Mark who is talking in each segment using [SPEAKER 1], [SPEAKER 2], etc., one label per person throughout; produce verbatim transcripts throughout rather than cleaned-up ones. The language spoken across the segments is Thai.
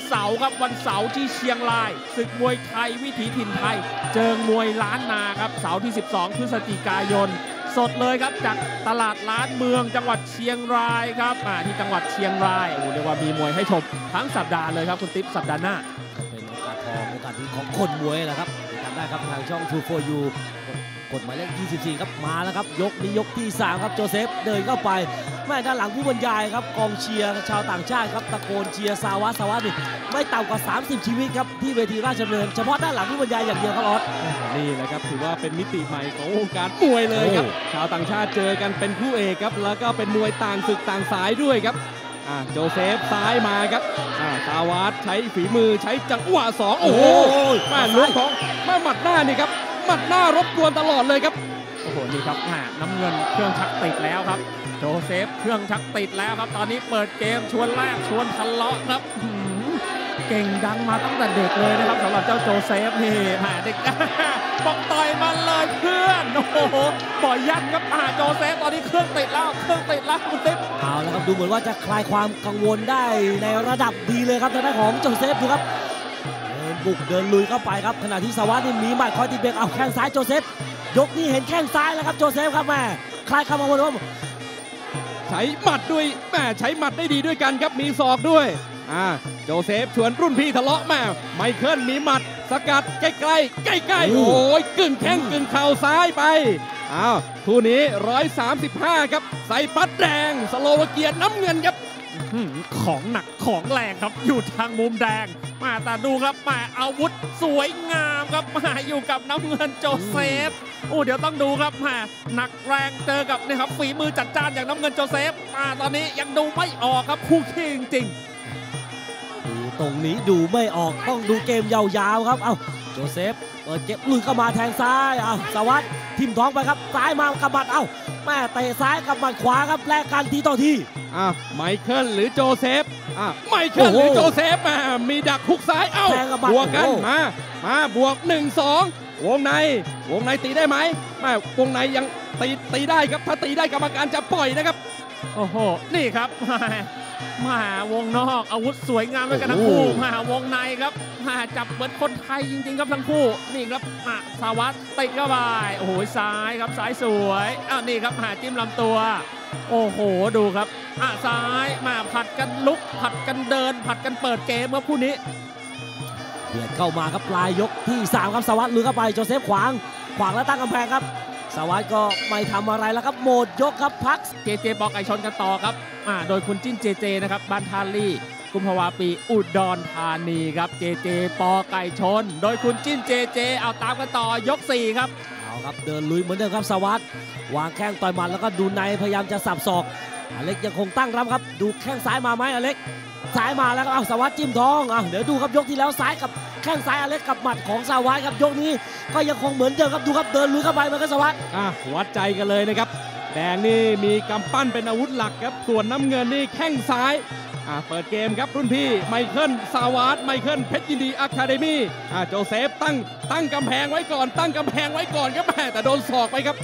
[SPEAKER 1] เสาร์ครับวันเสาร์ที่เชียงรายศึกมวยไทยวิถีถิ่นไทยเจิงมวยล้านนาครับเสาร์ที่สิบสองพฤศจิกายนสดเลยครับจากตลาดล้านเมืองจังหวัดเชียงรายครับที่จังหวัดเชียงรายโอ้เรียกว่ามีมวยให้ชมทั้งสัปดาห์เลยครับคุณติ๊บสัปดาห์หน้า
[SPEAKER 2] เป็นโอกาสทองโอกาสดีของคนมวยแหละครับติดตามได้ครับทางช่อง ทู โฟร์ ยู กดหมายเลขยี่สิบสี่ครับมาแล้วครับยกนี้ยกที่สามครับโจเซฟเดินเข้าไปแม่ด้านหลังผู้บรรยายครับกองเชียร์ชาวต่างชาติครับตะโกนเชียร์สาวัสสาวัสนี่ไม่ต่ำกว่าสามสิบชีวิตครับที่เวทีราชดำเนินเฉพาะด้านหลังผู้บรรยายอย่างเดียวครับออส
[SPEAKER 3] นี่แหละครับถือว่าเป็นมิติใหม่ของวงการมวยเลยครับชาวต่างชาติเจอกันเป็นคู่เอกครับแล้วก็เป็นมวยต่างศึกต่างสายด้วยครับโจเซฟซ้ายมาครับสาวัสใช้ฝีมือใช้จังหวะสองโอ้โหแม่ล้วงของแม่หมัดหน้านี่ครับหมัดหน้ารบกวนตลอดเลยครับ
[SPEAKER 1] โอ้โหนี่ครับน้ำเงินเครื่องชักติดแล้วครับโจเซฟเครื่องชักติดแล้วครับตอนนี้เปิดเกมชวนแรกชวนทะเลาะครับเก่งดังมาตั้งแต่เด็กเลยนะครับสำหรับเจ้าโจเซฟนี่แหมเด็กบอกต่อยมันเลยเพื่อนโอ้โหปล่อยยันครับโจเซฟตอนนี้เครื่องติดแล้วเครื่องติดแล้วคุณติ๊บ
[SPEAKER 2] เอาแล้วครับดูเหมือนว่าจะคลายความกังวลได้ในระดับดีเลยครับทางด้านของโจเซฟดูครับเดินบุกเดินลุยเข้าไปครับขณะที่สวัสดิ์นี่มีหมัดคอยตีเบรกเอาแข้งซ้ายโจเซฟยกนี้เห็นแข้งซ้ายแล้วครับโจเซฟครับแม่คลายความกังวลว่า
[SPEAKER 3] ใช้หมัดด้วยแม่ใช้หมัดได้ดีด้วยกันครับมีศอกด้วยอ่าโจเซฟชวนรุ่นพี่ทะเลาะแม่ไมเคิลมีหมัดสกัดใกล้ๆใกล้ๆโอ้ยกึ่งแข้งกึ่งเข่าซ้ายไปอ้าวคู่นี้หนึ่งร้อยสามสิบห้าครับใส่ปัดแดงสโลวาเกียน้ำเงินครับ
[SPEAKER 1] ของหนักของแรงครับอยู่ทางมุมแดงมาแต่ดูครับมาอาวุธสวยงามครับมาอยู่กับน้ำเงินโจเซฟโอ้เดี๋ยวต้องดูครับมาหนักแรงเจอกับนี่ครับฝีมือจัดจ้านอย่างน้ำเงินโจเซฟมาตอนนี้ยังดูไม่ออกครับคู่ขี้จริง
[SPEAKER 2] ๆดูตรงนี้ดูไม่ออกต้องดูเกมยาวๆครับเอ้าโจเซฟเปิดเก็บลุยเข้ามาแทงซ้ายเอ้าสวัสดิ์ทิ่มท้องไปครับซ้ายมากระบัดเอ้าแม่เตะซ้ายกับหมัดขวาครับแลกกันทีต่อที
[SPEAKER 3] อ่ะไมเคิลหรือโจเซฟอ่ะไมเคิลหรือโจเซฟมามีดักฮุกซ้ายเอ้าบวกกันมามาบวกหนึ่งสองวงในวงในตีได้ไหมไม่วงในยังตีตีได้ครับถ้าตีได้กรรมการจะปล่อยนะครับ
[SPEAKER 1] โอ้โหนี่ครับมามาวงนอกอาวุธสวยงามด้วยกันทั้งคู่มาวงในครับมาจับเหมือนคนไทยจริงๆครับทั้งคู่นี่ครับมาสาวัสดิ์ติดเข้าไปโอ้โหซ้ายครับซ้ายสวยอ้าวนี่ครับหาจิ้มลำตัวโอ้โหดูครับอ่ะซ้ายมาผัดกันลุกผัดกันเดินผัดกันเปิดเกมครับคู่นี้
[SPEAKER 2] เบียดเข้ามาครับปลายยกที่สามครับสวัสดิ์ลุยเข้าไปโจเซฟขวางขวางแล้วตั้งกำแพงครับสวัสดิ์ก็ไม่ทำอะไรแล้วครับหมดยกครับพัก
[SPEAKER 1] เจเจปอไก่ชนกันต่อครับอ่าโดยคุณจิ้นเจเจนะครับบ้านทาลี่กุมภาวาปีอุดรธานีครับเจเจปอไก่ชนโดยคุณจิ้นเจเจเอาตามกันต่อยกสี่ครับ
[SPEAKER 2] เอาครับเดินลุยเหมือนเดิมครับสวัสดิ์วางแข้งต่อยหมัดแล้วก็ดูในพยายามจะสับศอกอเล็กยังคงตั้งรับครับดูแข้งซ้ายมาไหมอเล็กซ้ายมาแล้วก็เอาสวัสดิ์จิ้มท้องอ่ะเดี๋ยวดูครับยกที่แล้วซ้ายกับแข้งซ้ายอเล็กกับหมัดของสวัสดิ์ครับยกนี้ก็ยังคงเหมือนเดิมครับดูครับเดินลุยเข้าไปเหมือนกันสวัสดิ์
[SPEAKER 3] อ่ะวัดใจกันเลยนะครับแดงนี่มีกำปั้นเป็นอาวุธหลักครับส่วนน้ำเงินนี่แข้งซ้ายอ่ะเปิดเกมครับรุ่นพี่ไมเคิลสาวัสดิ์ไมเคิลเพชรยินดีอะคาเดมี่อ่ะโจเซฟตั้งตั้งกำแพงไว้ก่อนตั้งกำแพงไว้ก่อนครับแต่โดนศอกไปครับ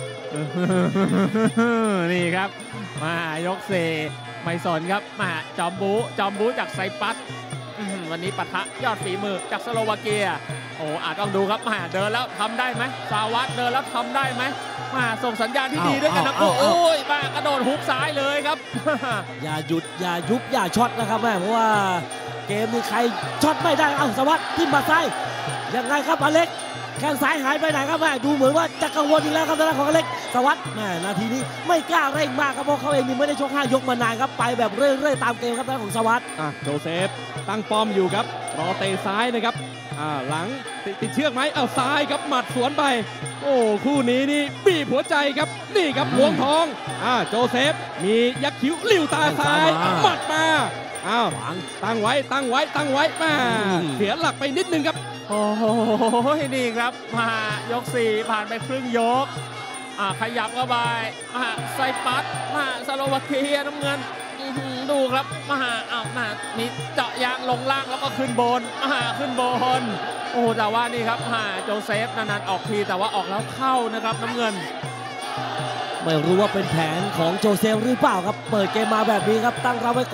[SPEAKER 1] นี่ครับมายกสี่ไม่สนครับมาจอมบูจอมบูจากไซปัสวันนี้ปะทะยอดฝีมือจากสโลวาเกียโอ้อาจต้องดูครับมาเดินแล้วทำได้ไหมสาวัสดิ์เดินแล้วทำได้ไหมมาส่งสัญญาณที่ดีด้วยกันนะโอ้ยมากระโดดฮุกซ้ายเลยครับ
[SPEAKER 2] อย่าหยุดอย่ายุบอย่าช็อตนะครับแม่เพราะว่าเกมนี้ใครช็อตไม่ได้เอ้าสวัสดิ์ที่มาซ้ายยังไงครับอเล็กแข้งซ้ายหายไปไหนครับแม่ดูเหมือนว่าจะกังวลอีกแล้วครับทางด้านของอเล็กสวัสดิ์แม่นาทีนี้ไม่กล้าเร่งมากครับเพราะเขาเองนี่ไม่ได้ชกห้ายกมานานครับไปแบบเรื่อยๆตามเกมครับทางด้านของสวัสดิ์
[SPEAKER 3] อ่ะโจเซฟตั้งป้อมอยู่ครับรอเตะซ้ายนะครับอ่าหลังติดเชือกไหมเอาซ้ายครับหมัดสวนไปโอ้คู่นี้นี่บีบหัวใจครับนี่ครับหวงทองอ่าโจเซฟมียักษ์คิ้วลิ้วตาซ้ายหมัดมาอ้าวตั้งไว้ตั้งไว้ตั้งไว้มาเสียหลักไปนิดนึงครับ
[SPEAKER 1] โอ้โหนี่ครับมายกสี่ผ่านไปครึ่งยกอ่าขยับเข้าไปมาไซปัสมาสโลวาเกียน้ำเงินดูครับมาอ้าวมามีเจาะยางลงล่างแล้วก็ขึ้นบนมาขึ้นบนโอ้แต่ว่านี่ครับมาโจเซฟนานๆออกทีแต่ว่าออกแล้วเข้านะครับน้ำเงิน
[SPEAKER 2] ไม่รู้ว่าเป็นแผนของโจเซฟหรือเปล่าครับเปิดเกมมาแบบนี้ครับตั้งรับไว้ก่อน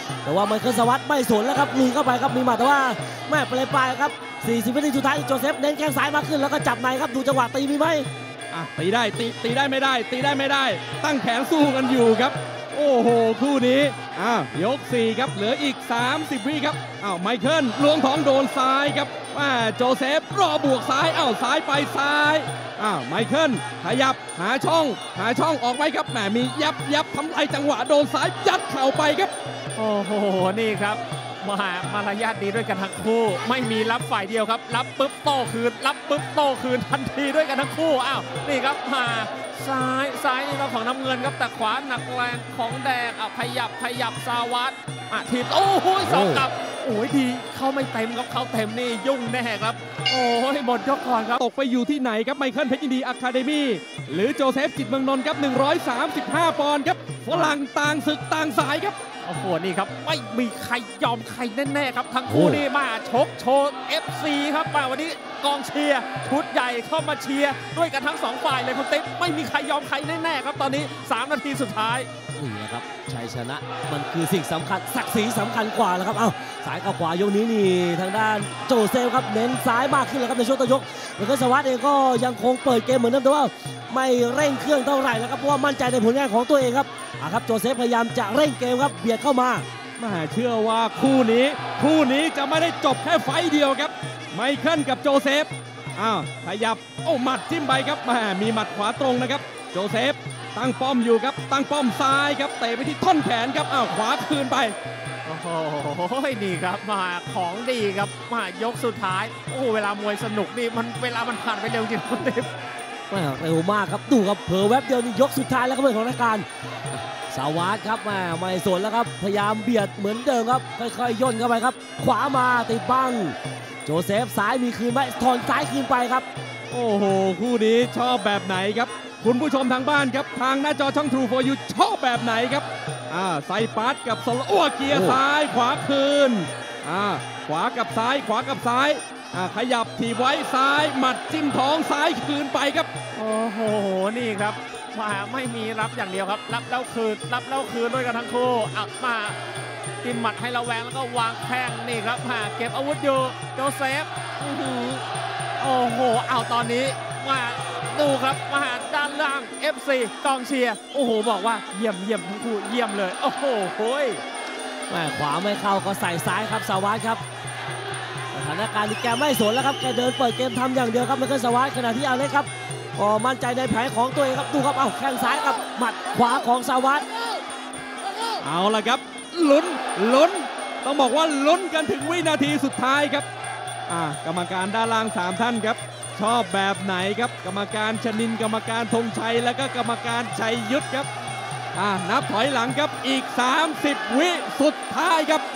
[SPEAKER 2] แต่ว่าไมเคิลสวัสดิ์ไม่สนแล้วครับลุยเข้าไปครับมีหมัดแต่ว่าแม่ปลายปลายครับสี่สิบวินาทีสุดท้ายโจเซฟเน้นแข้งซ้ายมากขึ้นแล้วก็จับในครับดูจังหวะตีมีไหม
[SPEAKER 3] อ่ะตีได้ตีตีได้ไม่ได้ ตีได้ไม่ได้ ตั้งแขนสู้กันอยู่ครับโอ้โหคู่นี้อ้าวยกสี่ครับเหลืออีกสามสิบวิครับอ้าวไมเคิลล้วงท้องโดนซ้ายครับว่าโจเซฟรอบวกซ้ายอ้าวซ้ายไปซ้ายอ้าวไมเคิลขยับหาช่องหาช่องออกไปครับแหมมียับยับทำลายจังหวะโดนซ้ายยัดเข่าไปครับ
[SPEAKER 1] โอ้โหนี่ครับมามารยาทดีด้วยกันทั้งคู่ไม่มีรับฝ่ายเดียวครับรับปุ๊บโต้คืนรับปุ๊บโต้คืนทันทีด้วยกันทั้งคู่อ้าวนี่ครับมาซ้ายซ้ายนี่เราของน้ำเงินครับแต่ขวาหนักแรงของแดงอ่ะขยับขยับสาวัตรอ่ะทีบโอ้โหสองกับโอ้ยดีเขาไม่เต็มครับเขาเต็มนี่ยุ่งแน่ครับโอ้ยหมดยกก่อนครับ
[SPEAKER 3] ตกไปอยู่ที่ไหนครับไมเคิลเพชรยินดีอะคาเดมี่หรือโจเซฟจิตเมืองนนท์ครับหนึ่งร้อยสามสิบห้าปอนด์ครับฝรั่งต่างศึกต่างสายครับ
[SPEAKER 1] โอ้โหนี่ครับไม่มีใครยอมใครแน่ๆครับทั้งคู่นี่มาชกโชว์ เอฟ ซี ครับมาวันนี้กองเชียร์ชุดใหญ่เข้ามาเชียร์ด้วยกันทั้งสองฝ่ายเลยคุณติ๊บไม่มีใครยอมใครแน่ๆครับตอนนี้สามนาทีสุดท้าย
[SPEAKER 2] นี่นะครับชัยชนะมันคือสิ่งสำคัญศักดิ์ศรีสำคัญกว่าแล้วครับเอ้าสายกับขวายกนี้นี่ทางด้านโจเซฟครับเน้นซ้ายมากขึ้นแล้วครับในช่วงต้นยกแล้วก็สวัสดิ์เองก็ยังคงเปิดเกมเหมือนเดิมแต่ว่าไม่เร่งเครื่องเท่าไหร่แล้วครับเพราะว่ามั่นใจในผลงานของตัวเองครับอ่ะครับโจเซฟพยายามจะเร่งเกมครับเบียดเข้ามา
[SPEAKER 3] มาเชื่อว่าคู่นี้คู่นี้จะไม่ได้จบแค่ไฟเดียวครับไมเคิลกับโจเซฟอ้าวขยับโอ้หมัดจิ้มไปครับมามีหมัดขวาตรงนะครับโจเซฟตั้งป้อมอยู่ครับตั้งป้อมซ้ายครับเตะไปที่ท่อนแขนครับอ้าวขวาคืนไป
[SPEAKER 1] โอ้โหนี่ครับมาของดีครับมายกสุดท้ายโอ้เวลามวยสนุกนี่มันเวลามันผ่านไปเร็วจริงคุณติ๊บ
[SPEAKER 2] เร็วมากครับดูครับเผลอแวบเดียวนี่ยกสุดท้ายแล้วก็เป็นของรายการสาวัตรครับแม่ไม่สนแล้วครับพยายามเบียดเหมือนเดิมครับค่อยๆย่นเข้าไปครับขวามาติดบังโจเซฟซ้ายมีคืนไหมถอนซ้ายคืนไปครับ
[SPEAKER 3] โอ้โหคู่นี้ชอบแบบไหนครับคุณผู้ชมทางบ้านครับทางหน้าจอช่อง True โฟร์ ยู ชอบแบบไหนครับอ่าไซปัสกับสโลอ้วเกียร์ซ้ายขวาคืนอ่าขวากับซ้ายขวากับซ้ายอ่าขยับถีบไว้ซ้ายหมัดจิ้มท้องซ้ายคืนไปครับ
[SPEAKER 1] โอ้โหนี่ครับมาไม่มีรับอย่างเดียวครับรับแล้วคืนรับแล้วคืนด้วยกันทั้งคู่อ่ะมาจิ้มหมัดให้ระแวงแล้วก็วางแข้งนี่ครับมาเก็บอาวุธอยู่โจเซฟโอ้โหเอาตอนนี้มาดูครับมาด้านล่าง เอฟ ซี กองเชียร์โอ้โหบอกว่าเยี่ยมเยี่ยมทั้งคู่เยี่ยมเลยโอ้โหโอ้ย
[SPEAKER 2] แม่ขวาไม่เข้าก็ใส่ซ้ายครับสวัสดิ์ครับสถานการณ์ที่แกไม่สนแล้วครับแกเดินเปิดเกมทำอย่างเดียวครับไมเคิลสวัสดิ์ขณะที่อเล็กครับก็มั่นใจในแผนของตัวเองครับดูครับเอาแข้งซ้ายกับหมัดขวาของสวัสดิ์
[SPEAKER 3] เอาละครับลุ้นลุ้นต้องบอกว่าลุ้นกันถึงวินาทีสุดท้ายครับอ่ากรรมการด้านล่างสามท่านครับชอบแบบไหนครับกรรมการชนินกรรมการธงชัยและก็กรรมการชัยยุทธครับอ่านับถอยหลังครับอีกสามสิบวิสุดท้ายครับ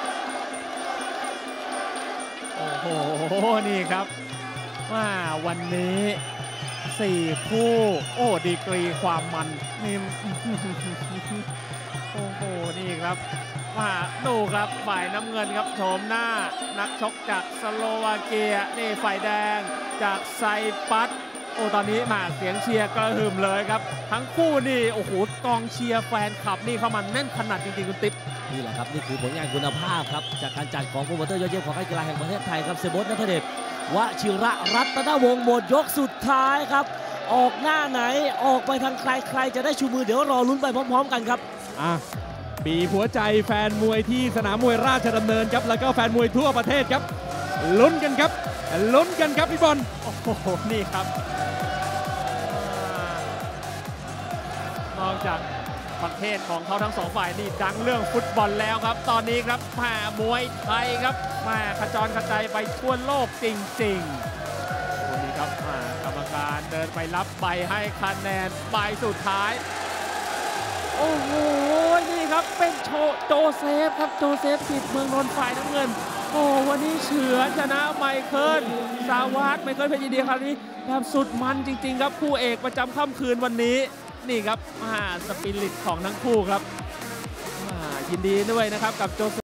[SPEAKER 1] โอ้โหนี่ครับว่าวันนี้สี่คู่โอ้ดีกรีความมันนี่โอ้โหนี่ครับมาดูครับฝ่ายน้ำเงินครับโฉมหน้านักชกจากสโลวาเกียนี่ฝ่ายแดงจากไซปัสโอ้ตอนนี้มาเสียงเชียร์กระหึ่มเลยครับทั้งคู่นี่โอ้โหกองเชียร์แฟนคลับนี่เข้ามาแน่นขนาดจริงๆคุณติ๊บ
[SPEAKER 2] นี่แหละครับนี่คือผลงานคุณภาพครับจากการจัดของโปรโมเตอร์ยอดเยี่ยมของการกีฬาแห่งประเทศไทยครับเซโบส ณัฐเดชวชิระรัตนวงศ์หมดยกสุดท้ายครับออกหน้าไหนออกไปทางใครใครจะได้ชูมือเดี๋ยวรอลุ้นไปพร้อมๆกันครับ
[SPEAKER 3] อ่ะบีบหัวใจแฟนมวยที่สนามมวยราชดำเนินครับแล้วก็แฟนมวยทั่วประเทศครับลุ้นกันครับลุ้นกันครับพี่บอล
[SPEAKER 1] โอ้โหนี่ครับนอกจากประเทศของเขาทั้งสองฝ่ายนี่ดังเรื่องฟุตบอลแล้วครับตอนนี้ครับแม่มวยไทยครับแม่ขจรกระจายไปทั่วโลกจริงๆวันนี้ครับกรรมการเดินไปรับใบให้คะแนนใบสุดท้ายโอ้โหนี่ครับเป็นโชโจเซฟครับโจเซฟจิตเมืองนนท์ฝ่ายน้ำเงินโอ้วันนี้เฉือนชนะไมเคิลสาวัตรไมเคิลเพชรยินดีคราวนี้แบบสุดมันจริงๆครับคู่เอกประจำค่ำคืนวันนี้นี่ครับสปิริตของทั้งคู่ครับยินดีด้วยนะครับกับโจ